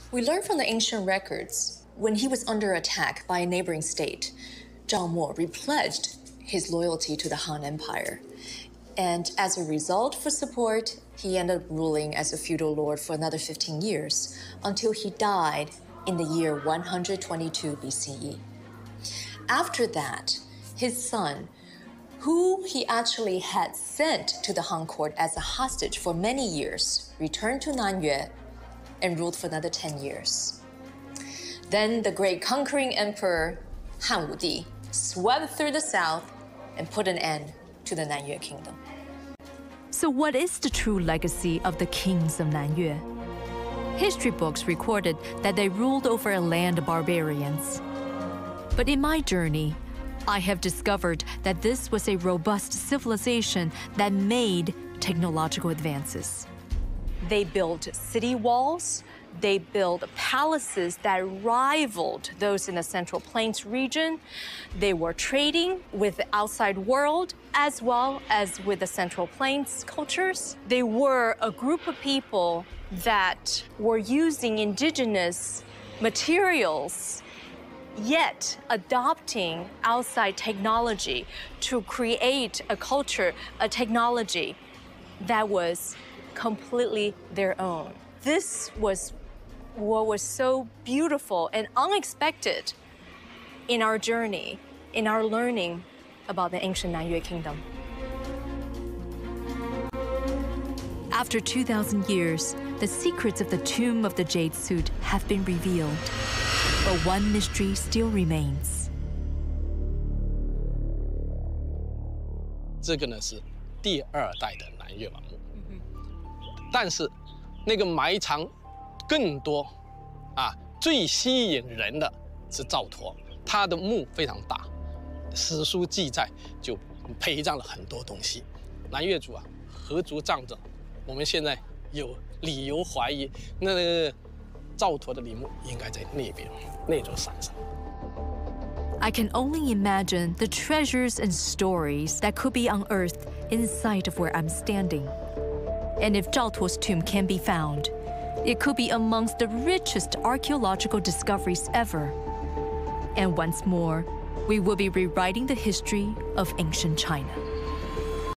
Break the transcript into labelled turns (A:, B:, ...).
A: We learn from the ancient records, when he was under attack by a neighboring state, Zhao Mo repledged his loyalty to the Han Empire. And as a result, for support, he ended up ruling as a feudal lord for another 15 years, until he died in the year 122 BCE. After that, his son, who he actually had sent to the Han court as a hostage for many years, returned to Nanyue and ruled for another 10 years. Then the great conquering emperor Han Wudi swept through the south and put an end to the Nanyue Kingdom.
B: So what is the true legacy of the kings of Nanyue? History books recorded that they ruled over a land of barbarians. But in my journey, I have discovered that this was a robust civilization that made technological advances. They built city walls, they built palaces that rivaled those in the Central Plains region. They were trading with the outside world as well as with the Central Plains cultures. They were a group of people that were using indigenous materials, yet adopting outside technology to create a culture, a technology that was completely their own. This was what was so beautiful and unexpected in our journey, in our learning about the ancient Nanyue Kingdom. After 2,000 years, the secrets of the Tomb of the Jade Suit have been revealed, but one mystery still remains.
C: 这个呢是第2代的南越王墓，但是那个埋藏更多最吸引人的是赵佗，他的墓非常大，史书记载就陪葬了很多东西。南越族何足葬着？我们现在有理由怀疑，那个赵佗的陵墓应该在那边那座山上。
B: I can only imagine the treasures and stories that could be unearthed inside of where I'm standing. And if Zhao Tuo's tomb can be found, it could be amongst the richest archaeological discoveries ever. And once more, we will be rewriting the history of ancient China.